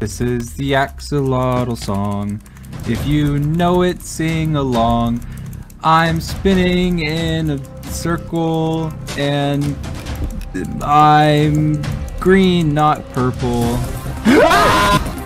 This is the Axolotl song. If you know it, sing along. I'm spinning in a circle and I'm green, not purple.